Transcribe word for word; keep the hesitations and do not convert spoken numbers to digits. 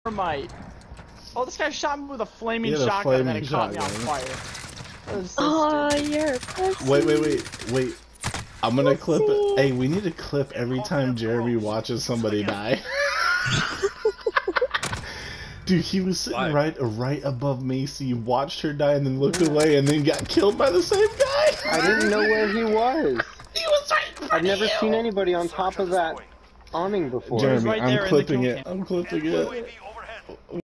Thermite. Oh, this guy shot me with a flaming a shotgun and then flaming it caught me on shotgun. fire. That was so Oh, stupid. you're a pussy. Wait, wait, wait, wait. I'm gonna clip it. Pussy. Hey, we need to clip every time Jeremy watches somebody die. Dude, he was sitting Why? right right above Macy, watched her die, and then looked away, and then got killed by the same guy. I didn't know where he was. He was right in front I've never of you. seen anybody on top of that awning before. Jeremy, right I'm there in the clipping kill it. cam. I'm clipping it.